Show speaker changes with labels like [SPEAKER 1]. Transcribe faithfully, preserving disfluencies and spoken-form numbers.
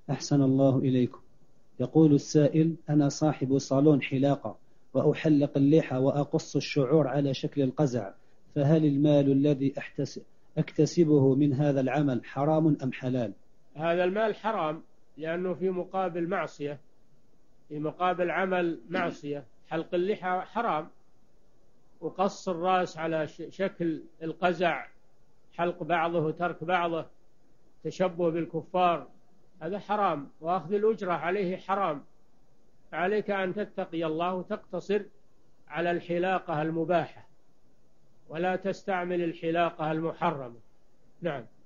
[SPEAKER 1] أحسن الله إليكم. يقول السائل: أنا صاحب صالون حلاقة وأحلق اللحى وأقص الشعور على شكل القزع، فهل المال الذي أكتسبه من هذا العمل حرام أم حلال؟
[SPEAKER 2] هذا المال حرام، لأنه في مقابل معصية، في مقابل عمل معصية. حلق اللحى حرام، وقص الرأس على شكل القزع، حلق بعضه وترك بعضه، تشبه بالكفار، هذا حرام، وأخذ الأجرة عليه حرام. عليك أن تتقي الله وتقتصر على الحلاقة المباحة، ولا تستعمل الحلاقة المحرمة. نعم.